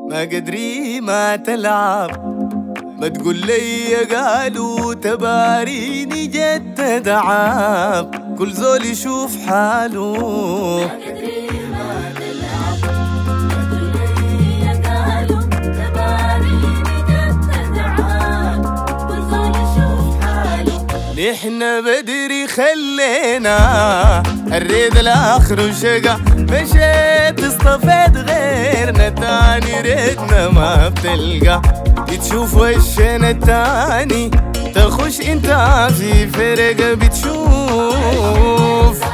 ما قدري ما تلعب، ما تقول لي قالوا تباريني جد تعب، كل زول يشوف حاله. ما قدري ما تلعب، ما تقول لي قالوا تباريني جد تعب، كل زول يشوف حاله. نحنا بدري خلينا الريد الاخر وشقا، مشيت اصطفيت غيرنا تاني ريتنا ما بتلقى، بتشوف وشنا التاني تخش انت في فرقة بتشوف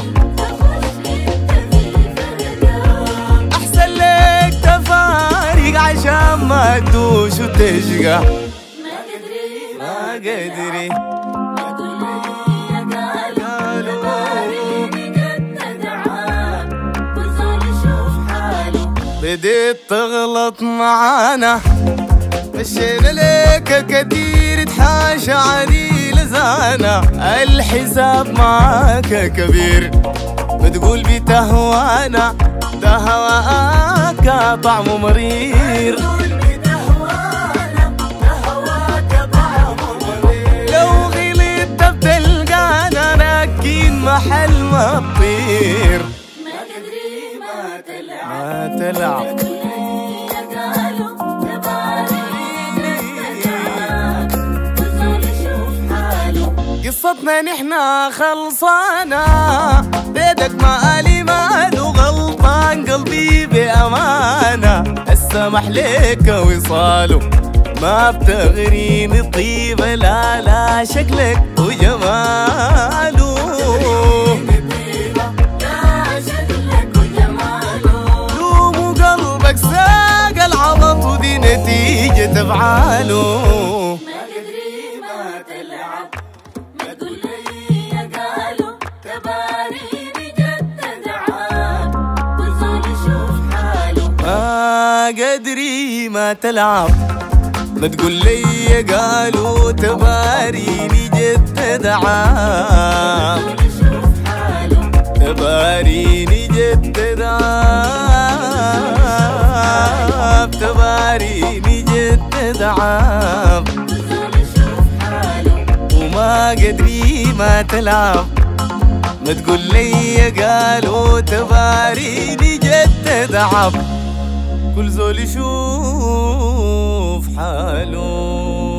احسن لك تفارق عشان ما تدوش وتشقى. ما قدري ما قدري ما تقول لي قالوا تباريني جد تعب، كل زول يشوف حاله. بديت تغلط معانا، مشينا لك كتير تحاشى عديل زانا، الحساب معاك كبير بتقول بتهوانا، ده هواك طعمه مرير. لو غلطت بتلقانا راكين محل ما تطير. ما قدري ما تلعب، ما تلعب قصتنا نحنا خلصانة، بيدك ما قالي ماله غلطان، قلبي بأمانة السمح ليك وصاله، ما بتغريني الطيبة لا لا شكلك وجماله. لوموا قلبك ساق العبط ودي نتيجة أفعاله. ما قدري ما تلعب، ما تقول لي قالوا تباريني جد تعب، كل زول يشوف حاله. ما قدري ما تلعب، ما تقول لي قالوا تباريني جد تعب، تباريني جد تعب، تباريني جد تعب، وما قدري ما تلعب، ما تقول لي قالوا تباريني جد تعب، كل زول يشوف حاله.